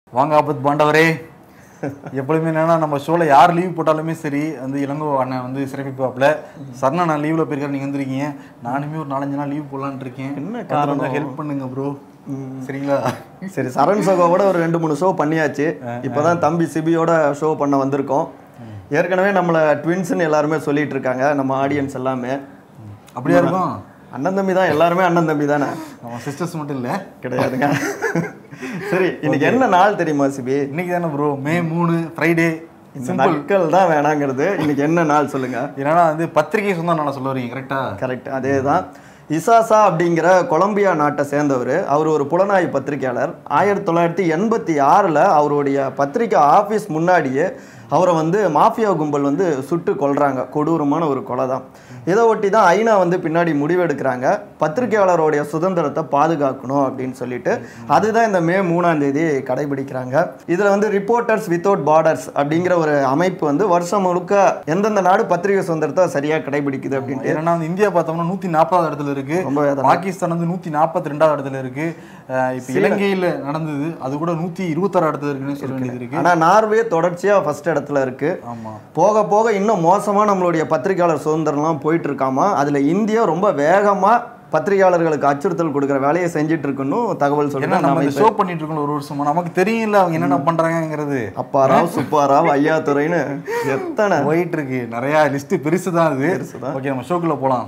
வாங்க ஆபத் பாண்டவரே. எப்பொழுதுமே என்னன்னா நம்ம ஷோல யார் லீவ் போட்டாலுமே சரி வந்து இளங்கோ அண்ணன் வந்து சிறப்பிப்பாப்புல. சரணா நான் லீவ்ல போயிருக்கேன், நீங்க வந்துருக்கீங்க. நானுமே ஒரு 4-5 நாள் லீவ் போடலான்னு இருக்கேன். என்ன காரணம்? ஹெல்ப் பண்ணுங்க ப்ரோ. சரிங்களா? சரி, சரண் சோகோட ஒரு 2-3 ஷோ பண்ணியாச்சு. இப்போதான் தம்பி சிபியோட ஷோ பண்ண வந்திருக்கோம். ஏற்கனவே நம்மளை ட்வின்ஸ்ன்னு எல்லாருமே சொல்லிட்டு இருக்காங்க நம்ம ஆடியன்ஸ் எல்லாமே. அப்படியா இருக்கும்? அண்ணன் தம்பி தான், எல்லாருமே அண்ணன் தம்பி தானே, நம்ம சிஸ்டர்ஸ் மட்டும் இல்லை கிடையாதுங்க. சரி, இன்னைக்கு என்ன நாள் தெரியுமா சிபி? இன்னைக்கு தானே ப்ரோ, மே 3 ஃப்ரைடே. நாட்கள் தான் வேணாங்கிறது. இன்னைக்கு என்ன நாள் சொல்லுங்க. ஏன்னா வந்து பத்திரிகை சொந்தம் நான் சொல்ல வரீங்க. கரெக்டா? கரெக்ட், அதே தான். இசாசா அப்படிங்கிற கொலம்பியா நாட்டை சேர்ந்தவர். அவர் ஒரு புலனாய்வு பத்திரிகையாளர். 1986 அவருடைய பத்திரிகை ஆஃபீஸ் முன்னாடியே அவரை வந்து மாஃபியா கும்பல் வந்து சுட்டு கொல்றாங்க. கொடூரமான ஒரு கொலை தான். இதை ஒட்டி தான் ஐநா வந்து பின்னாடி முடிவெடுக்கிறாங்க, பத்திரிகையாளருடைய சுதந்திரத்தை பாதுகாக்கணும் அப்படின்னு சொல்லிட்டு. அதுதான் இந்த மே 3 கடைபிடிக்கிறாங்க. இதில் வந்து ரிப்போர்ட்டர்ஸ் வித்தவுட் பார்டர்ஸ் அப்படிங்கிற ஒரு அமைப்பு வந்து வருஷம் முழுக்க எந்தெந்த நாடு பத்திரிகை சுதந்திரத்தை சரியாக கடைபிடிக்குது அப்படின்ட்டு. ஏன்னா வந்து இந்தியா பார்த்தோம்னா 140வது இடத்துல இருக்கு, பாகிஸ்தான் வந்து 142வது இடத்துல இருக்கு. இப்போ இலங்கையில் நடந்தது அது கூட 126 இடத்துல இருக்குன்னு சொல்ல வேண்டியது இருக்கு. ஆனால் நார்வே தொடர்ச்சியாக ஃபர்ஸ்ட் இடத்துல இருக்கு. ஆமாம், போக போக இன்னும் மோசமாக நம்மளுடைய பத்திரிகையாளர் சுதந்திரம்லாம் போயிட்டு இருக்காமா. அதில் இந்தியா ரொம்ப வேகமாக பத்திரிகையாளர்களுக்கு அச்சுறுத்தல் கொடுக்குற வேலையை செஞ்சுட்டு இருக்குன்னு தகவல் சொல்லுங்க. நம்ம ஷோ பண்ணிட்டு இருக்கோம் ஒரு வருஷமா, நமக்கு தெரியல அவங்க என்னென்ன பண்றாங்கிறது. அப்பாராவ், சுப்பாராவ், ஐயாத்துறைன்னு எத்தனை போயிட்டு இருக்கு. நிறைய லிஸ்ட் பெருசு தான் அது. ஓகே, நம்ம ஷோக்குள்ள போலாம்.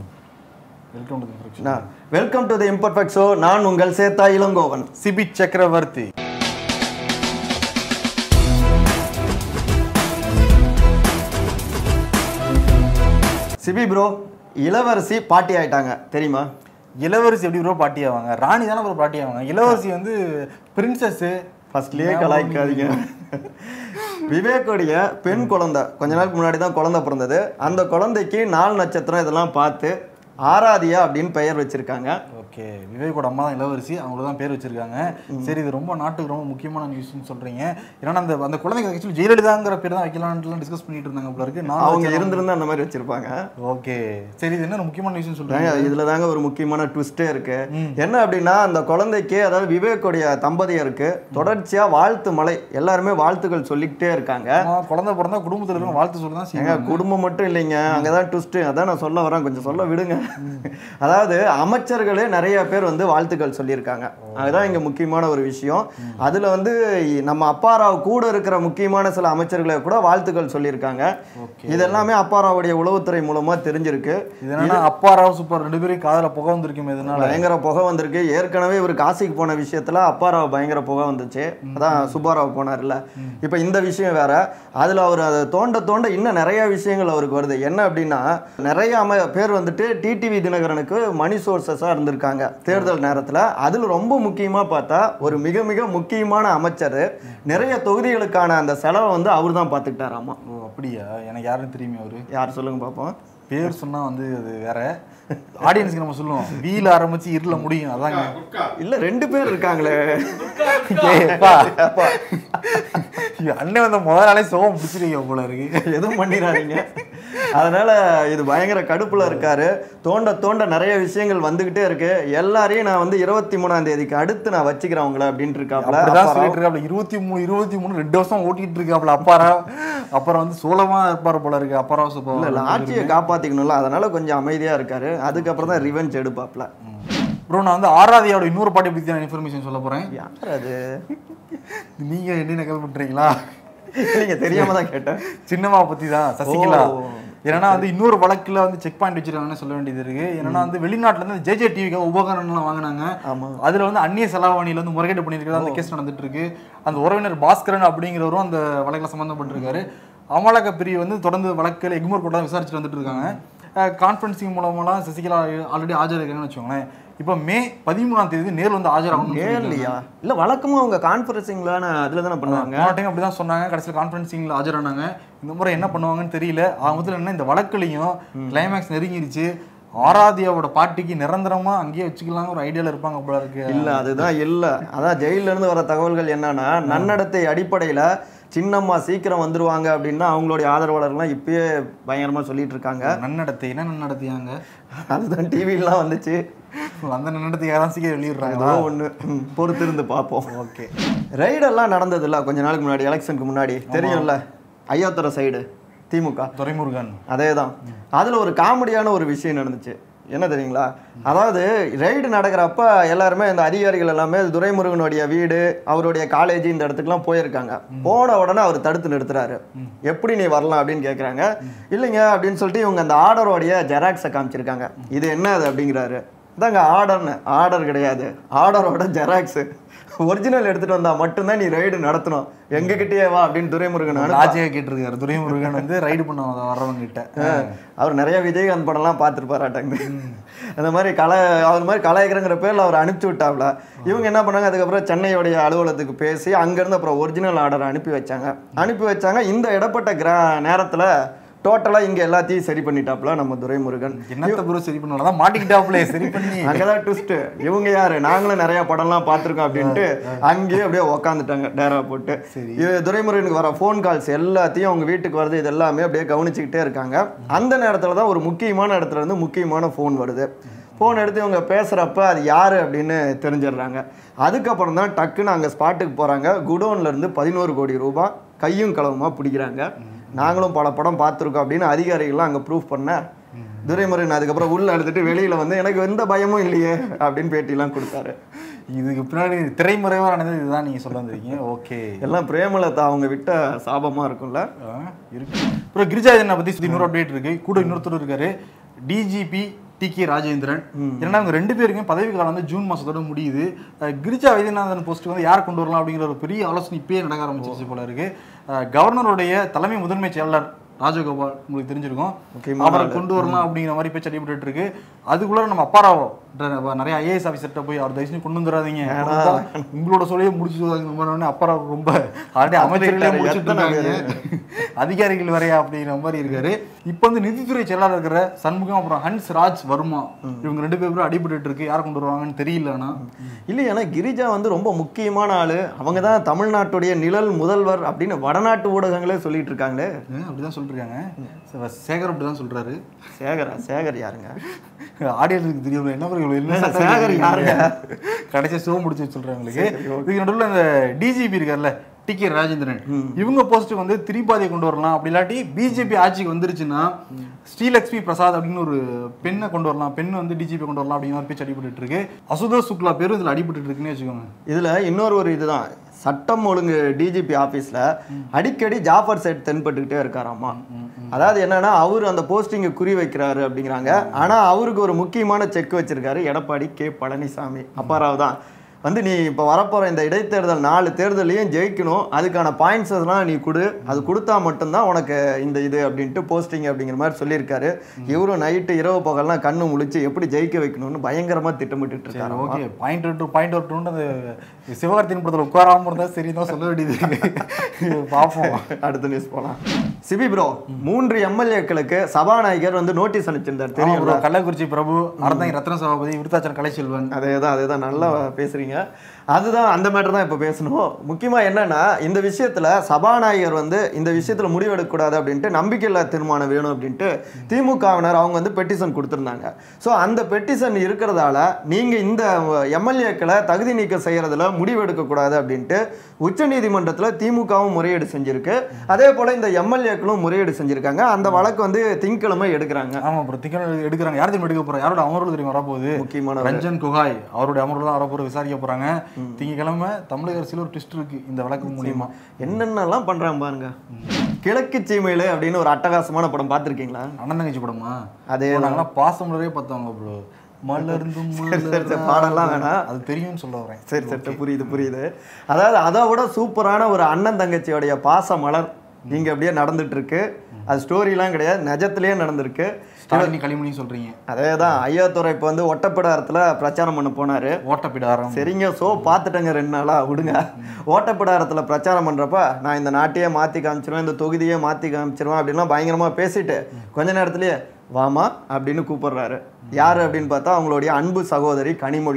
Welcome to the imperfect show. நான் உங்கள் சேத்தா இளங்கோவன். சிபி சக்கரவர்த்தி. சிபி ப்ரோ, இளவரசி பாட்டி ஆயிட்டாங்க தெரியுமா? இளவரசி எப்படி ப்ரோ பாட்டி ஆவாங்க? ராணி தானே ப்ரோ பாட்டி ஆவாங்க. இளவரசி வந்து பிரின்சஸ். ஃபர்ஸ்ட்லயே கலாய்க்காதீங்க. விவேக்குடைய பெண் குழந்தை கொஞ்ச நாளுக்கு முன்னாடி தான் குழந்தை பிறந்தது. அந்த குழந்தைக்கு 4 நட்சத்திரம் இதெல்லாம் பார்த்து ஆராதியா அப்படின்னு பெயர் வச்சிருக்காங்க. ஓகே, விவேக்கோட அம்மா தான் இளவரசி, அவங்கள தான் பேர் வச்சிருக்காங்க. சரி, இது ரொம்ப நாட்டுக்கு ரொம்ப முக்கியமான நியூஸ்னு சொல்றீங்க. ஏன்னா அந்த குழந்தைங்க ஆக்சுவலி ஜெயலலிதாங்கிற பேர் தான் வைக்கலாம்னு டிஸ்கஸ் பண்ணிட்டு இருந்தாங்க போல இருக்கு. அவங்க இருந்திருந்தா அந்த மாதிரி வச்சிருப்பாங்க. ஓகே, சரி, இது என்ன முக்கியமான நியூஸ்னு சொல்றாங்க. இதுல தாங்க ஒரு முக்கியமான ட்விஸ்டே இருக்கு. என்ன அப்படின்னா, அந்த குழந்தைக்கு, அதாவது விவேக்குடைய தம்பதியருக்கு தொடர்ச்சியா வாழ்த்து மலை, எல்லாருமே வாழ்த்துக்கள் சொல்லிக்கிட்டே இருக்காங்க. குழந்தை பிறந்தா குடும்பத்துல இருக்க வாழ்த்து சொல்லதான் செய்யுங்க. குடும்பம் மட்டும் இல்லைங்க, அங்கதான் ட்விஸ்ட். அதான் நான் சொல்ல வரேன், கொஞ்சம் சொல்ல விடுங்க. அதாவது அமைச்சர்களே நிறைய பேர் வந்து வாழ்த்துக்கள் சொல்லியிருக்காங்க. அதுதான் இங்க முக்கியமான ஒரு விஷயம். அதுல வந்து நம்ம அப்பாராவ் கூட இருக்கிற முக்கியமான சில அமைச்சர்களை கூட வாழ்த்துக்கள் சொல்லியிருக்காங்க. இது எல்லாமே அப்பாராவுடைய உளவுத்துறை மூலமா தெரிஞ்சிருக்கு. அப்பாராவ் சூப்பர் 2 பேரும் காதல புகை வந்திருக்கு. பயங்கர புகை வந்திருக்கு. ஏற்கனவே இவர் காசிக்கு போன விஷயத்துல அப்பாராவ் பயங்கர புகை வந்துச்சு. அதான் சுப்பாராவ் போனார்ல. இப்ப இந்த விஷயம் வேற. அதுல அவர் அதை தோண்ட தோண்ட இன்னும் நிறைய விஷயங்கள் அவருக்கு வருது. என்ன அப்படின்னா, நிறைய பேர் வந்துட்டு டிடிவி தினகரனுக்கு மணி சோர்சஸா இருந்திருக்காங்க தேர்தல் நேரத்துல. அதுல ரொம்ப முக்கியமா பார்த்தா ஒரு மிக மிக முக்கியமான அமைச்சர் நிறைய தொகுதிகளுக்கான அந்த செலவை வந்து அவர் தான் பார்த்துக்கிட்டாராமா. ஓ அப்படியா? எனக்கு யாருன்னு தெரியுமே. அவரு யார் சொல்லுங்க பார்ப்போம். பேர் சொன்னா வந்து அது வேற, ஆடியன்ஸ்க்கு நம்ம சொல்லுவோம். வீல ஆரம்பிச்சு இருள முடியும். அதாங்க. இல்ல 2 பேர் இருக்காங்களே. அண்ணன் வந்த முதல் நாளே சோகம் பிடிச்சிருக்கீங்க போல இருக்கு. எதுவும் பண்ணிடாதீங்க. அதனால இது பயங்கர கடுப்புல இருக்காரு. தோண்ட தோண்ட நிறைய விஷயங்கள் வந்துகிட்டே இருக்கு. எல்லாரையும் நான் வந்து 23 அடுத்து நான் வச்சுக்கிறேன் அவங்கள அப்படின்ட்டு இருக்காப்ல. 23 2 வருஷம் ஓட்டிட்டு இருக்காப்ல அப்பாரா. அப்புறம் வந்து சோளமா இருப்பாரு போல இருக்கு அப்பாரா. இல்ல, ஆட்சியை காப்பாத்திக்கணும்ல, அதனால கொஞ்சம் அமைதியா இருக்காரு. அதுக்கப்புறம் தான் ரிவெஞ்ச் எடுப்பாப்ல. ப்ரோ, நான் வந்து ஆராதியோட இன்னொரு பாட்டி பத்தி நான் இன்ஃபர்மேஷன் சொல்ல போறேன். யார் அது? நீங்க என்ன நகல் பண்றீங்களா? நீங்க தெரியாம தான் கேட்டேன். சின்னம்மா பத்தி தான், சசிகலா. ஏன்னா வந்து இன்னொரு வழக்குல வந்து செக் பாயிண்ட் வச்சிருக்காங்கன்னு சொல்ல வேண்டியது இருக்கு. ஏன்னா வந்து வெளிநாட்டுல இருந்து ஜேஜே டிவிக்காக உபகரணம்லாம் வாங்கினாங்க. அதுல வந்து அந்நிய செலாவணியில வந்து முறைகேடு பண்ணியிருக்கிறதா அந்த கேஸ் நடந்துட்டு இருக்கு. அந்த உறவினர் பாஸ்கரன் அப்படிங்கிறவரும் அந்த வழக்கில் சம்பந்தப்பட்டிருக்காரு. அமலாக்க பிரிவு வந்து தொடர்ந்து வழக்கில் எக்மோர் கோர்ட்ல விசாரிச்சுட்டு வந்துட்டு இருக்காங்க. கான்ஃபரன்சிங் மூலமெல்லாம் சசிகலா ஆல்ரெடி ஆஜராயிருக்காங்கன்னு வச்சுக்கோங்களேன். இப்போ மே 13 நேரில் வந்து ஆஜராகணும். நேர்லையா? இல்லை, வழக்கமாக அவங்க கான்ஃபரன்சிங்லான அதில் தானே பண்ணுவாங்க. டைம் அப்படி தான் சொன்னாங்க. கடைசியில் கான்ஃபரன்சிங்கில் ஆஜரானாங்க. இந்த முறை என்ன பண்ணுவாங்கன்னு தெரியல. முதல்ல என்ன, இந்த வழக்குலையும் கிளைமேக்ஸ் நெருங்கிருச்சு. ஆராதியாவோட பாட்டிக்கு நிரந்தரமா அங்கேயே வச்சுக்கலாம் ஒரு ஐடியால இருப்பாங்க போல இருக்கு. இல்ல, அதுதான் இல்ல. அதான் ஜெயில இருந்து வர தகவல்கள் என்னன்னா, நன்னடத்தை அடிப்படையில சின்னம்மா சீக்கிரம் வந்துருவாங்க அப்படின்னா அவங்களுடைய ஆதரவாளர்லாம் இப்பயே பயங்கரமா சொல்லிட்டு இருக்காங்க. நன்னடத்தை என்ன நன்னடத்தியாங்க? அதுதான் டிவிலாம் வந்துச்சு. அந்த நன்னடத்தையாக தான் சீக்கிரம் வெளியிடுறாங்க. ஏதோ ஒன்று பொறுத்திருந்து பார்ப்போம். ஓகே. ரைடெல்லாம் நடந்தது இல்லை கொஞ்ச நாளுக்கு முன்னாடி, எலெக்ஷனுக்கு முன்னாடி தெரியும்ல, ஐயாத்துறை சைடு திமுக துரைமுருகன். அதே தான். அதில் ஒரு காமெடியான ஒரு விஷயம் நடந்துச்சு. என்ன தெரியுங்களா? அதாவது ரைடு நடக்கிறப்ப எல்லாருமே இந்த அதிகாரிகள் எல்லாமே துரைமுருகனுடைய வீடு, அவருடைய காலேஜ், இந்த இடத்துக்குலாம் போயிருக்காங்க. போன உடனே அவர் தடுத்து நிறுத்துறாரு. எப்படி நீ வரலாம் அப்படின்னு கேட்குறாங்க. இல்லைங்க அப்படின்னு சொல்லிட்டு இவங்க அந்த ஆர்டரோடைய ஜெராக்ஸை காமிச்சிருக்காங்க. இது என்ன அது அப்படிங்கிறாரு. இதாங்க ஆர்டர்னு. ஆர்டர் கிடையாது, ஆர்டரோட ஜெராக்ஸு. ஒரிஜினல் எடுத்துட்டு வந்தா மட்டும்தான் நீ ரைடு நடத்தணும், எங்ககிட்டயே வா அப்படின்னு துரைமுருகன் ராஜியா கேட்டிருக்காரு. துரைமுருகன் வந்து ரைடு பண்ண வர்றவங்க கிட்ட. அவர் நிறைய விஜயகாந்த் படம்லாம் பார்த்துருப்பாராட்டாங்க. அந்த மாதிரி அவர் மாதிரி கலாய்க்கிறங்கிற பேரில் அவர் அனுப்பிச்சு விட்டாப்ல. இவங்க என்ன பண்ணாங்க, அதுக்கப்புறம் சென்னையோடைய அலுவலகத்துக்கு பேசி அங்கேருந்து அப்புறம் ஒரிஜினல் ஆர்டர் அனுப்பி வச்சாங்க. இந்த இடப்பட்ட நேரத்தில் டோட்டலாக இங்கே எல்லாத்தையும் சரி பண்ணிட்டாப்ல நம்ம துரைமுருகன். என்னத்த ப்ரோ சரி பண்ணலாம், மாட்டிக்கிட்டாப்ல சரி பண்ணி. அங்கதான் ட்விஸ்ட். இவங்க யாரு, நாங்களும் நிறைய படம்லாம் பார்த்துருக்கோம் அப்படின்ட்டு அங்கேயே அப்படியே உக்காந்துட்டாங்க டேரா போட்டு. துரைமுருகனுக்கு வர ஃபோன் கால்ஸ் எல்லாத்தையும் அவங்க வீட்டுக்கு வருது, இது எல்லாமே அப்படியே கவனிச்சுக்கிட்டே இருக்காங்க. அந்த நேரத்தில் தான் ஒரு முக்கியமான இடத்துல இருந்து முக்கியமான ஃபோன் வருது. ஃபோன் எடுத்து இவங்க பேசுகிறப்ப அது யார் அப்படின்னு தெரிஞ்சிடுறாங்க. அதுக்கப்புறம் தான் டக்குன்னு அங்கே ஸ்பாட்டுக்கு போகிறாங்க. குடோன்லேருந்து 11 கோடி ரூபாய் கையும் களவுமா பிடிக்கிறாங்க. நாங்களும் பல படம் பார்த்துருக்கோம் அப்படின்னு அதிகாரிகள்லாம் அங்கே ப்ரூஃப் பண்ண துரைமுருகன் அதுக்கப்புறம் உள்ள எடுத்துட்டு வெளியில் வந்து எனக்கு எந்த பயமும் இல்லையே அப்படின்னு பேட்டிலாம் கொடுத்தாரு. இதுக்கு பின்னாடி திரைமறைவாக நடந்தது இதுதான் நீங்கள் சொல்ல வந்திருக்கீங்க. ஓகே. எல்லாம் பிரேமலதா அவங்க விட்ட சாபமாக இருக்கும்ல. இருக்கு. அப்புறம் கிரிஜாஜனை பற்றி இன்னொரு அப்டேட் இருக்கு. கூட இன்னொருத்தர் இருக்காரு, டிஜிபி டி.கே. ராஜேந்திரன். ஏன்னா அவங்க 2 பேருக்கும் பதவி காலம் வந்து ஜூன் மாதத்தோட முடியுது. கிரிஜா வைத்தியநாதன் போஸ்ட்டுக்கு வந்து யார் கொண்டு வரலாம் அப்படிங்கிற ஒரு பெரிய ஆலோசனை இப்பயே நடக்க ஆரம்பிச்சிருச்சு போல இருக்கு. கவர்னருடைய தலைமை முதன்மை செயலாளர் ராஜகோபால் உங்களுக்கு தெரிஞ்சிருக்கும், அவரை கொண்டு வரலாம் அப்படிங்கிற மாதிரி பேச்சு அடிபட்டு இருக்கு. அதுக்குள்ள நம்ம அப்பாராவோ நிறைய ஐஏஎஸ் ஆஃபீஸர்கிட்ட போய் அவர் தயவுசெய்து கொண்டு வந்துடாதீங்க, உங்களோட சொல்லியே முடிச்சு அப்பாராவ் ரொம்ப ஆல்ரெடி அமைச்சர்களே முடிச்சுட்டு அதிகாரிகள் வரையா அப்படிங்கிற மாதிரி இருக்காரு. இப்போ வந்து நிதித்துறை செயலாளர் இருக்கிற சண்முகம் அப்புறம் ஹன்ஸ் ராஜ் வர்மா இவங்க 2 பேரும் அடிபட்டு இருக்கு. யார் கொண்டு வருவாங்கன்னு தெரியலன்னா இல்லை. ஏன்னா கிரிஜா வந்து ரொம்ப முக்கியமான ஆளு. அவங்க தான் தமிழ்நாட்டுடைய நிழல் முதல்வர் அப்படின்னு வடநாட்டு ஊடகங்களே சொல்லிட்டு இருக்காங்களே. அப்படிதான் சொல்லிருக்காங்க. சேகர் அப்படிதான் சொல்றாரு. சேகர் யாருங்க? ஆடியன்ஸுக்கு தெரியும் என்ன சேகர் யாருங்க? கடைசியா ஷோ முடிச்சு சொல்றாங்களுக்கு. இதுக்கு நடுவில் இந்த டிஜிபி இருக்கார்ல டி.கே. ராஜேந்திரன், இவங்க போஸ்ட்டுக்கு வந்து திரிபாதியை கொண்டு வரலாம். அப்படி இல்லாட்டி பிஜேபி ஆட்சிக்கு வந்துருச்சுன்னா ஸ்ரீலக்ஷ்மி பிரசாத் அப்படின்னு ஒரு பெண்ணை கொண்டு வரலாம், பெண் வந்து டிஜிபி கொண்டு வரலாம் அப்படிங்கிற பேச்சு அடிபட்டு இருக்கு. அசுதோஷ் சுக்லா பேரும் இதுல அடிபட்டு இருக்குன்னு வச்சுக்கோங்க. இதுல இன்னொரு இதுதான், சட்டம் ஒழுங்கு டிஜிபி ஆஃபீஸில் அடிக்கடி ஜாஃபர் சேட் தென்பட்டுக்கிட்டே இருக்காராமா. அதாவது என்னன்னா அவர் அந்த போஸ்டிங்கை குறி வைக்கிறாரு அப்படிங்கிறாங்க. ஆனால் அவருக்கு ஒரு முக்கியமான செக் வச்சிருக்காரு எடப்பாடி கே. பழனிசாமி. அப்பாராவ் தான் வந்து நீ இப்போ வரப்போகிற இந்த இடைத்தேர்தல் 4 தேர்தலையும் ஜெயிக்கணும், அதுக்கான பாயிண்ட்ஸ் எல்லாம் நீ கொடு, அது கொடுத்தா மட்டும்தான் உனக்கு இந்த இது அப்படின்ட்டு போஸ்டிங் அப்படிங்கிற மாதிரி சொல்லியிருக்காரு. இவரும் நைட்டு இரவு பகல்லாம் கண்ணு முழிச்சு எப்படி ஜெயிக்க வைக்கணும்னு பயங்கரமாக திட்டமிட்டு இருக்காரு. ஓகே, பாயிண்ட் அந்த சிவகார்த்தியின் படத்தில் உட்காராம இருந்தால் சரி தான் சொல்ல வேண்டியது. பார்ப்போம், அடுத்த நியூஸ் போகலாம். சிபி ப்ரோ, 3 எம்எல்ஏக்களுக்கு சபாநாயகர் வந்து நோட்டீஸ் அனுப்பிச்சிருந்தார். தெரியும், கள்ளக்குறிச்சி பிரபு, அறந்தாங்கி ரத்ன சபாபதி, விருத்தாச்சலம் கலைச்செல்வன். அதேதான் நல்லா பேசுறீங்க. அதுதான் அந்த மேட்டர் தான் இப்போ பேசணும். முக்கியமாக என்னன்னா இந்த விஷயத்தில் சபாநாயகர் வந்து இந்த விஷயத்தில் முடிவெடுக்கக்கூடாது அப்படின்ட்டு நம்பிக்கையில்லா தீர்மானம் வேணும் அப்படின்ட்டு திமுகவினர் அவங்க வந்து பெட்டிஷன் கொடுத்துருந்தாங்க. ஸோ அந்த பெட்டிஷன் இருக்கிறதால நீங்கள் இந்த எம்எல்ஏக்களை தகுதி நீக்கம் செய்கிறதுல முடிவெடுக்கக்கூடாது அப்படின்ட்டு உச்சநீதிமன்றத்தில் திமுகவும் முறையீடு செஞ்சிருக்கு. அதே போல் இந்த எம்எல்ஏக்களும் முறையீடு செஞ்சிருக்காங்க. அந்த வழக்கு வந்து திங்கட்கிழமை எடுக்கிறாங்க. ஆமாம், அப்புறம் திங்கட்கிழமை எடுக்கிறாங்க. யார் தெரியுமா எடுக்க போகிறோம்? யாரோட அமர்வு தெரியுமா வரப்போகுது? முக்கியமான ரஞ்சன் கோகாய் அவருடைய அமர்வு தான் வரப்போகிற விசாரிக்க போகிறாங்க. திங்கட்கிழமை தமிழக அரசியல் ஒரு ட்விஸ்ட் இருக்கு இந்த வழக்கு மூலியமா. என்னென்னலாம் பண்றாங்க பாருங்க. கிழக்கு சீமையில அப்படின்னு ஒரு அட்டகாசமான படம் பார்த்துருக்கீங்களா? அண்ணன் தங்கச்சி படமா? அதே நாங்களாம் பாசமலரே பார்த்தவங்க ப்ரோ. மலர்ந்தும் பாடலாம் வேணாம், அது தெரியும்னு சொல்ல வரேன். சரி, புரியுது. அதாவது அதை விட சூப்பரான ஒரு அண்ணன் தங்கச்சியோடைய பாச மலர் இங்க அப்படியே நடந்துட்டு இருக்கு. அது ஸ்டோரிலாம் கிடையாது, நிஜத்திலேயே நடந்திருக்கு. களிமணி சொல்றீங்க? அதேதான். ஐயாத்துறை இப்போ வந்து ஒட்டப்பிடாரத்தில் பிரச்சாரம் பண்ண போனாரு. ஓட்டப்பிடாரம் சரிங்க, ஸோ பார்த்துட்டேங்க 2 நாளா விடுங்க. ஓட்டப்பிடாரத்தில் பிரச்சாரம் பண்ணுறப்ப நான் இந்த நாட்டையே மாற்றி காமிச்சிருவேன், இந்த தொகுதியே மாற்றி காமிச்சிருவேன் அப்படின்லாம் பயங்கரமாக பேசிட்டு கொஞ்ச நேரத்துலேயே வாமா அப்படின்னு கூப்பிடுறாரு. யார் அப்படின்னு பார்த்தா அவங்களுடைய அன்பு சகோதரி கனிமொழி.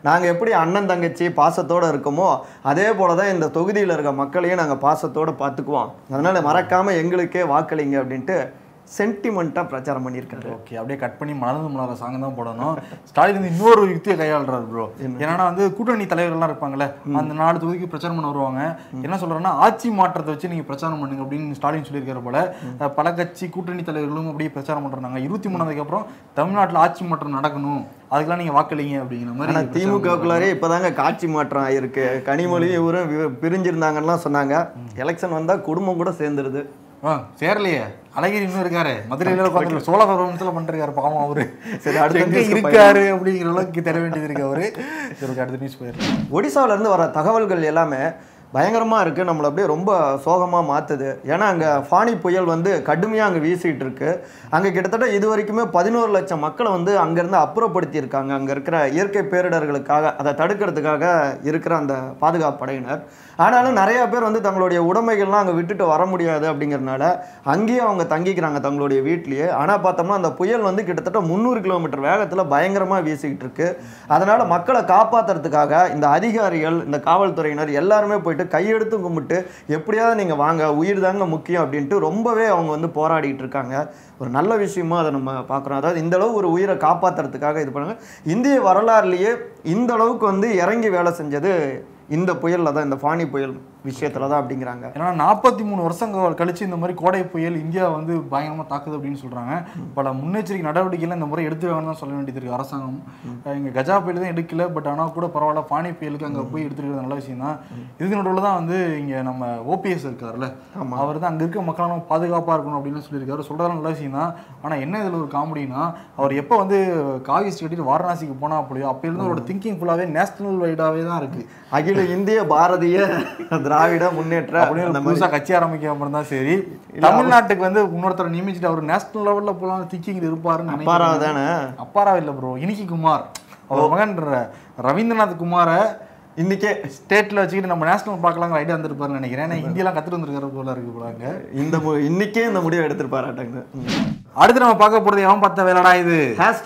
நாங்க எப்படி அண்ணன் தங்கச்சி பாசத்தோட இருக்கோமோ அதே போலதான் இந்த தொகுதியில் இருக்க மக்களையும் நாங்க பாசத்தோட பார்த்துக்குவோம், அதனால மறக்காம எங்களுக்கே வாக்களிங்க அப்படின்ட்டு சென்டிமெண்ட்டாக பிரச்சாரம் பண்ணியிருக்காரு. ஓகே, அப்படியே கட் பண்ணி மலர்ந்து மலர சாங் தான் போடணும். ஸ்டாலின் வந்து இன்னொரு யுக்தியை கையாளுறாரு ப்ரோ. என்னன்னா வந்து கூட்டணி தலைவர்கள்லாம் இருப்பாங்கல்ல, அந்த 4 தொகுதிக்கு பிரச்சாரம் பண்ண வருவாங்க. என்ன சொல்றாங்கன்னா, ஆட்சி மாற்றத்தை வச்சு நீங்க பிரச்சாரம் பண்ணுங்க அப்படின்னு ஸ்டாலின் சொல்லியிருக்கிற போல பல கட்சி கூட்டணி தலைவர்களும் அப்படியே பிரச்சாரம் பண்றாங்க. 23 அப்புறம் தமிழ்நாட்டில் ஆட்சி மாற்றம் நடக்கணும், அதுக்கெல்லாம் நீங்க வாக்களிங்க அப்படிங்கிற மாதிரி. திமுகக்குள்ளாரே இப்பதாங்க காட்சி மாற்றம் ஆயிருக்கு. கனிமொழியும் இவரும் பிரிஞ்சிருந்தாங்கன்னா சொன்னாங்க, எலெக்ஷன் வந்தா குடும்பம் கூட சேர்ந்துருது. சேரலையே, அழகிரி இன்னும் இருக்காரு, மதுரையில உட்காந்து சோழபுரத்துல பண்ணிருக்காரு பாவம் அவரு. சரி, அடுத்த இருக்காரு அப்படிங்கிற அளவுக்கு தர வேண்டியது இருக்கு அவரு. அடுத்த நியூஸ் போயிருக்கு. ஒடிசாவில இருந்து வர தகவல்கள் எல்லாமே பயங்கரமா இருக்கு, நம்மளை அப்படியே ரொம்ப சோகமா மாத்துது. ஏன்னா அங்க ஃபானி புயல் வந்து கடுமையா அங்க வீசிட்டு இருக்கு. அங்க கிட்டத்தட்ட இது வரைக்குமே 11 லட்சம் மக்களை வந்து அங்கிருந்து அப்புறப்படுத்தி இருக்காங்க. அங்க இருக்கிற இயற்கை பேரிடர்களுக்காக, அதை தடுக்கிறதுக்காக இருக்கிற அந்த பாதுகாப்பு படையினர். ஆனாலும் நிறைய பேர் வந்து தங்களுடைய உடைமைகள்லாம் அங்கே விட்டுட்டு வர முடியாது அப்படிங்கிறதுனால அங்கேயே அவங்க தங்கிக்கிறாங்க தங்களுடைய வீட்லேயே. ஆனால் பார்த்தோம்னா அந்த புயல் வந்து கிட்டத்தட்ட 300 கிலோமீட்டர் வேகத்தில் பயங்கரமாக வீசிக்கிட்டு இருக்கு. அதனால் மக்களை காப்பாற்றுறதுக்காக இந்த அதிகாரிகள், இந்த காவல்துறையினர் எல்லாருமே போயிட்டு கையெடுத்து கும்பிட்டு எப்படியாவது நீங்கள் வாங்க, உயிர் தாங்க முக்கியம் அப்படின்ட்டு ரொம்பவே அவங்க வந்து போராடிட்டு இருக்காங்க. ஒரு நல்ல விஷயமா அதை நம்ம பார்க்குறோம். அதாவது இந்த அளவு ஒரு உயிரை காப்பாற்றுறதுக்காக இது பண்ணுங்க. இந்திய வரலாறுலேயே இந்த அளவுக்கு வந்து இறங்கி வேலை செஞ்சது இந்த புயலில் தான், இந்த ஃபானி புயல் விஷயத்துல தான் அப்படிங்கிறாங்க. ஏன்னா 43 வருஷங்கள் கழிச்சு இந்த மாதிரி கோடை புயல் இந்தியா வந்து பயங்கரமாக தாக்குது அப்படின்னு சொல்றாங்க. பல முன்னெச்சரிக்கை நடவடிக்கைகள் இந்த முறை எடுத்துருவாங்கன்னு தான் சொல்ல வேண்டியது இருக்கு அரசாங்கம். இங்கே கஜா புயல் தான் எடுக்கல, பட் ஆனால் கூட பரவாயில்ல, ஃபானி புயலுக்கு அங்கே போய் எடுத்துருக்கிறது நல்ல விஷயம் தான். இதுக்கு நடுவில் தான் வந்து இங்கே நம்ம ஓபிஎஸ் இருக்காருல்ல, அவர் தான் அங்கே இருக்க மக்களும் பாதுகாப்பாக இருக்கணும் அப்படின்னு சொல்லியிருக்காரு. சொல்கிறதெல்லாம் நல்ல விஷயம் தான். ஆனால் என்ன இதில் ஒரு காமெடினா, அவர் எப்போ வந்து காவிஸ்ட் கட்டிட்டு வாரணாசிக்கு போனா அப்படியோ அப்போ இருந்து அவரோட திங்கிங் ஃபுல்லாகவே நேஷனல் வைடாகவே தான் இருக்கு. அகில இந்திய பாரதிய திராவிட முன்னேற்ற அப்படின்னு புதுசா கட்சி ஆரம்பிக்காம இருந்தா சரி, தமிழ்நாட்டுக்கு வந்து இன்னொருத்தரை நியமிச்சுட்டு அவர் நேஷனல் லெவல்ல போலாம் திங்கிங் இருப்பாருன்னு நினைக்கிறேன். அப்பாரா இல்ல ப்ரோ, இனிக்கி குமார் அவர் மகன் ரவீந்திரநாத் குமார இன்னைக்கே ஸ்டேட்ல வச்சுக்கிட்டு நம்ம நேஷனல் பார்க்கலாம் ஐடியா வந்துருப்பாருன்னு நினைக்கிறேன். ஏன்னா ஹிந்தியெல்லாம் கத்துட்டு வந்துருக்காரு போல இருக்கு போலாங்க. இன்னைக்கே இந்த முடிவை எடுத்திருப்பாராட்டாங்க. அடுத்து நம்ம பார்க்க போறது எவன் பார்த்த வேலைடா இது,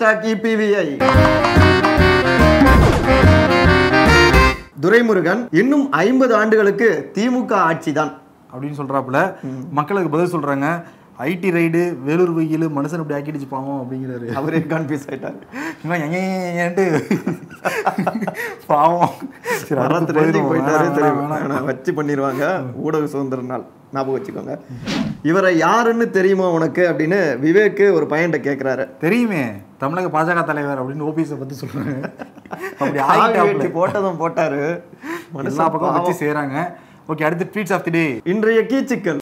#EPVI. துரைமுருகன் இன்னும் 50 ஆண்டுகளுக்கு திமுக ஆட்சி தான் அப்படின்னு சொல்றாப்புல. மக்களுக்கு பதில் சொல்றாங்க, ஐடி ரைடு, வேலூர் வெயில் மனுஷன் இப்படி ஆக்கிடுச்சு பாவம் அப்படிங்கிறாரு. அவரே கன்ஃபியூஸ் ஆயிட்டாரு. பாவம் வச்சு பண்ணிடுவாங்க. ஊடக சுதந்திர நாள் ஞாபகம் வச்சுக்கோங்க. இவரை யாருன்னு தெரியுமா உனக்கு அப்படின்னு விவேக் ஒரு பையன்கிட்ட கேட்கிறாரு. தெரியுமே, தமிழக பாஜக தலைவர் அப்படின்னு ஓபிஎஸ் பத்தி சொல்றாங்க. அப்படி போட்டதும் போட்டாரு, எல்லா பக்கம் வச்சு செய்யறாங்க. ஓகே, அடுத்து ட்வீட்ஸ் ஆஃப் தி டே. இன்றைய கீச்சிக்கல்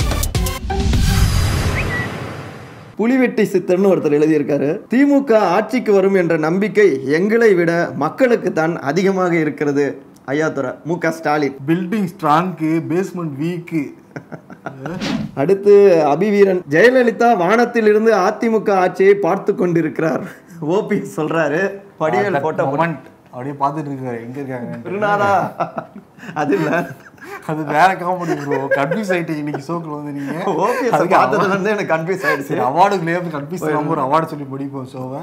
புலிவெட்டி சித்தர்னு ஒருத்தர் எழுதியிருக்காரு. திமுக ஆட்சிக்கு வரும் என்ற நம்பிக்கை எங்களை விட மக்களுக்கு தான் அதிகமாக இருக்கிறது. ஐயாத்துறை M K. Stalin. Building strong, basement weak. அடுத்து அபிவீரன், ஜெயலலிதா வானத்தில் இருந்து அதிமுக ஆட்சியை பார்த்து கொண்டிருக்கிறார். ஓபி சொல்றாரு. படியல் போட்ட மொமெண்ட் அப்படியே பார்த்துட்டு இருக்காரு. எங்க இருக்காங்க அது இல்ல, அது வேற காமெடி ப்ரோ. கன்ஃபியூஸ் ஆயிட்டீங்க இன்னைக்கு ஷோக்குல வந்து. நீங்க ஓகே, பார்த்ததுல இருந்து எனக்கு கன்ஃபியூஸ் ஆயிடுச்சு. அவார்டுக்குள்ளே கன்ஃபியூஸ் ஆகாம ஒரு அவார்டு சொல்லி படிப்போம் ஷோவை.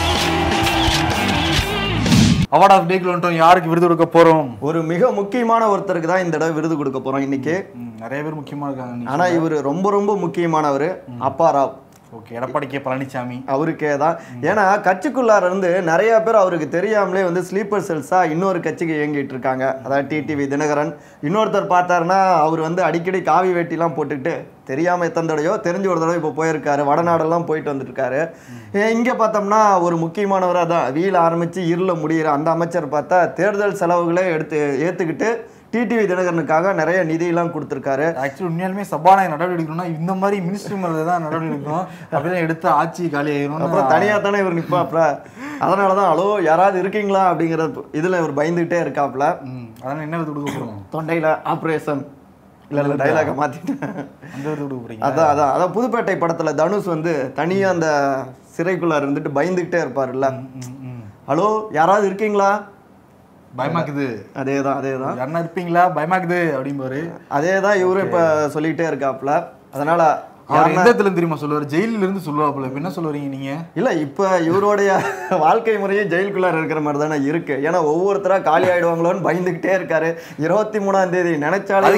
அவார்ட் ஆஃப் டேக்குள்ள வந்துட்டோம். யாருக்கு விருது கொடுக்க போறோம்? ஒரு மிக முக்கியமான ஒருத்தருக்கு தான் இந்த தடவை விருது கொடுக்க போறோம் இன்னைக்கு. நிறைய பேர் முக்கியமா இருக்காங்க, ஆனா இவர் ரொம்ப ரொம்ப முக்கியமானவர். அப்பாராவ். ஓகே, எடப்பாடி கே பழனிசாமி அவருக்கே தான். ஏன்னா கட்சிக்குள்ளார இருந்து நிறைய பேர் அவருக்கு தெரியாமலே வந்து ஸ்லீப்பர் செல்ஸா இன்னொரு கட்சிக்கு இயங்கிட்டு இருக்காங்க. அதாவது டிடிவி தினகரன். இன்னொருத்தர் பார்த்தாருன்னா அவர் வந்து அடிக்கடி காவி வேட்டிலாம் போட்டுக்கிட்டு தெரியாம எத்தனை தடவையோ தெரிஞ்சு ஒரு தடவை இப்போ போயிருக்காரு, வடநாடெல்லாம் போயிட்டு வந்துட்டு இருக்காரு. இங்க பார்த்தோம்னா ஒரு முக்கியமானவராக தான் வீல் ஆரம்பிச்சு இருள முடிகிற அந்த அமைச்சர் பார்த்தா தேர்தல் செலவுகளே ஏத்துக்கிட்டு டிடிவி தினகரனுக்காக நிறைய நிதியெல்லாம் கொடுத்துருக்காரு. ஆக்சுவலி உண்மையாலுமே சபாநாயகர் நடவடிக்கை எடுக்கணும்னா இந்த மாதிரி மினிஸ்டர் மேலே தான் நடவடிக்கை எடுக்கணும். அப்படிதான் எடுத்து ஆட்சி காலி ஆயிரும். அப்புறம் தனியாக தானே இவர் நிற்பாப்ல. அதனால தான் ஹலோ யாராவது இருக்கீங்களா அப்படிங்கிற இதில் இவர் பயந்துகிட்டே இருக்காப்ல. அதனால என்ன விருது கொடுக்க போகிறோம்? தொண்டையில் ஆப்ரேஷன் இல்லை டைலாக மாற்றிட்டேன். அந்த விருது கொடுக்க போகிறீங்க? அதான் புதுப்பேட்டை படத்தில் தனுஷ் வந்து தனியாக அந்த சிறைக்குள்ளார இருந்துட்டு பயந்துகிட்டே இருப்பாருல்ல. ஹலோ யாராவது இருக்கீங்களா, பயமாக்குது. அதேதான் யாருன்னா இருப்பீங்களா, பயமாக்குது அப்படிம்பாரு. அதேதான் இவரும் இப்ப சொல்லிட்டே இருக்காப்ல. அதனால அவர் எந்த இடத்துல தெரியுமா சொல்லுவார்? ஜெயிலில இருந்து சொல்லுவாப்புல. இப்ப என்ன சொல்லுவீங்க நீங்க? இல்ல இப்ப இவருடைய வாழ்க்கை முறையே ஜெயிலுக்குள்ளார இருக்கிற மாதிரி தானே இருக்கு. ஏன்னா ஒவ்வொருத்தரா காலி ஆயிடுவாங்களோன்னு பயந்துகிட்டே இருக்காரு. 23ஆம் தேதி நினைச்சாலே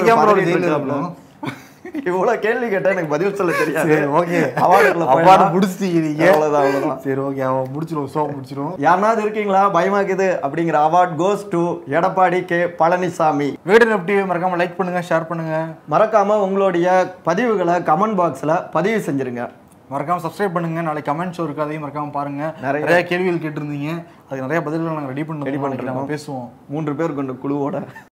இவ்வளவு கேள்வி கேட்டா எனக்கு பதில் சொல்ல தெரியாது. ஓகே, அவார்டு முடிச்சிட்டீங்க. அவ்வளவுதான். சரி, ஓகே, முடிச்சிருவோம். யாருனாவது இருக்கீங்களா பயமாக்குது அப்படிங்கிற award goes to Edappadi K Palaniswami. வேடன் டிவி மறக்காம லைக் பண்ணுங்க, ஷேர் பண்ணுங்க. மறக்காம உங்களுடைய பதிவுகளை கமெண்ட் பாக்ஸ்ல பதிவு செஞ்சிருங்க. மறக்காம சப்ஸ்கிரைப் பண்ணுங்க. நாளைக்கு கமெண்ட் ஷோ இருக்கு, அதையும் மறக்காம பாருங்க. நிறைய கேள்விகள் கேட்டிருந்தீங்க, அதுக்கு நிறைய பதில்கள் நாங்கள் ரெடி பண்ணிருக்கோம். பேசுவோம் 3 பேர் கொண்ட குழுவோட.